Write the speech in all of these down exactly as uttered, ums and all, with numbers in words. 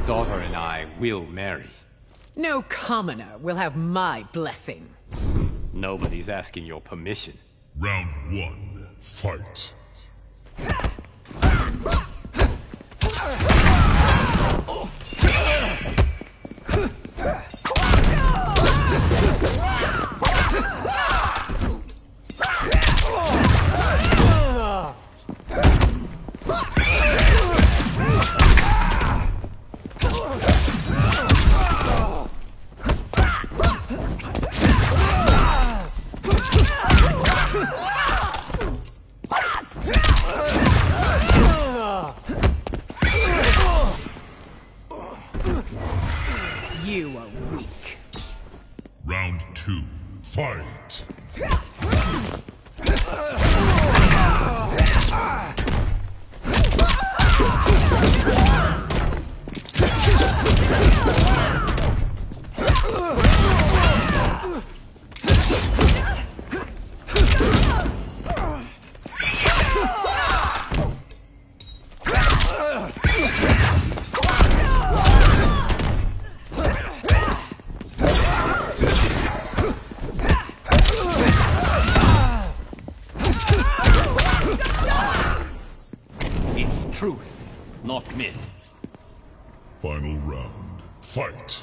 daughter and I will marry. No commoner will have my blessing. Nobody's asking your permission. Round one, fight. You are weak. Round two, fight. Truth, not myth. Final round, fight.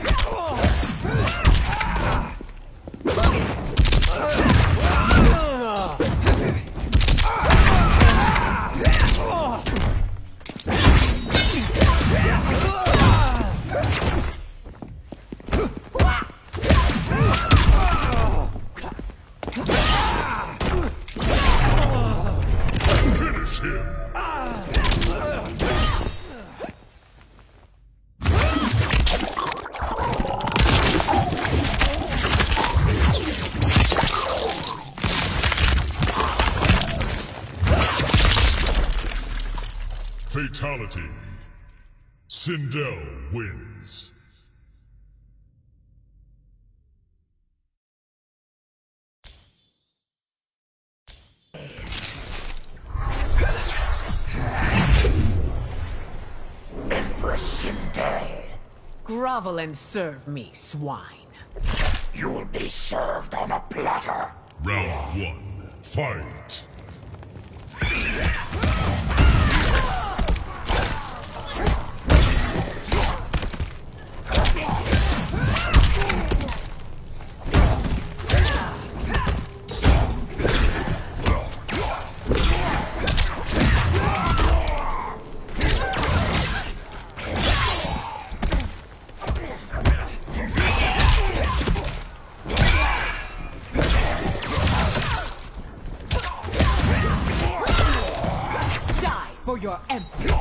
Finish him. Fatality. Sindel wins. Empress Sindel. Grovel and serve me, swine. You'll be served on a platter. Round one, fight. For your emperor.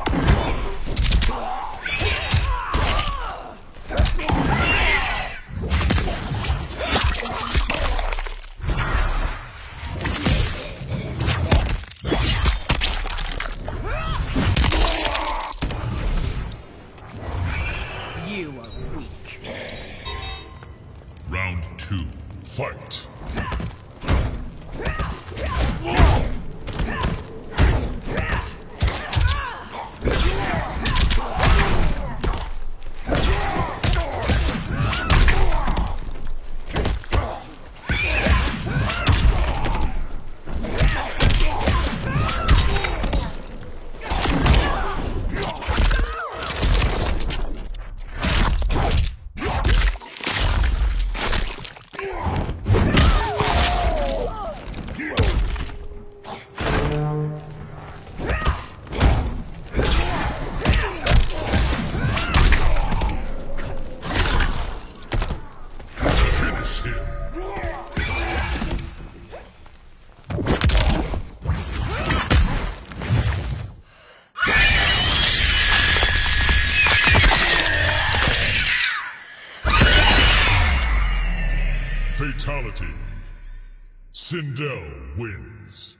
You are weak. Round two, fight. Fatality. Sindel wins.